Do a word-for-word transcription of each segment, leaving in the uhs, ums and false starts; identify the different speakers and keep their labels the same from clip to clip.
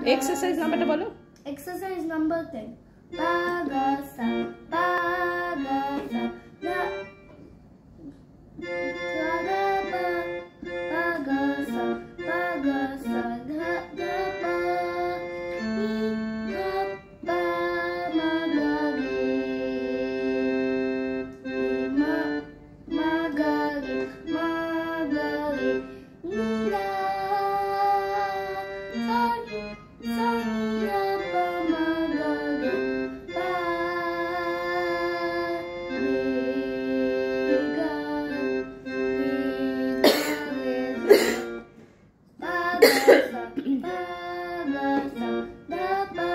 Speaker 1: এক্সারসাইজ নাম্বারটা বলো।
Speaker 2: Exercise number ten. পা গা সা পা গা সা গা গা গা পা পা গা সা পা গা সা গা গা পা নি গা পা মা গা রে মা মা গা রে মা গা রে নি রা সা সা নি রা পা মা গা রে পা রে গা রে গা রে পা গা সা পা গা সা ধা পা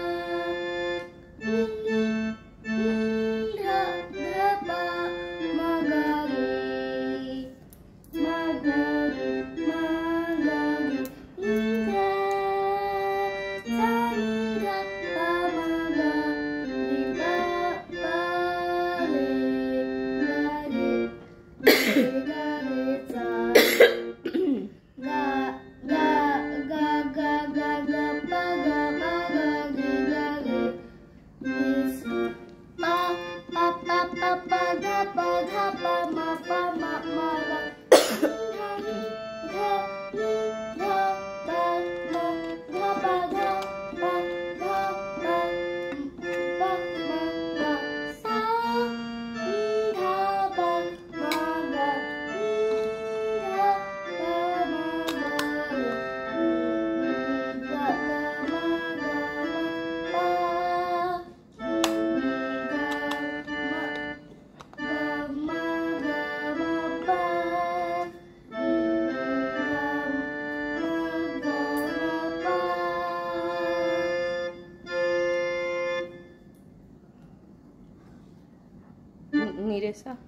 Speaker 2: নি নি ধা ধা পা মা গা রে মা গা রে মা গা রে নি ধা সা নি ধা পা মা গা রে পা পা রে গা রে গা রে সা গা গা গা গা গা পা গা পা গা রে গা রে নিস পা পা পা পা পা ধা পা ধা পা মা পা মা মা গা ধা নি ধা নি ধা পা মা ধা পা ধা পা ধা পা পা মা গা সা নি ধা পা মা গা নি ধা পা মা গা রে নি গা গা মা গা মা পা নি গা মা গা মা গা মা পা নি গা মা গা মা পা।
Speaker 1: নিরেশা।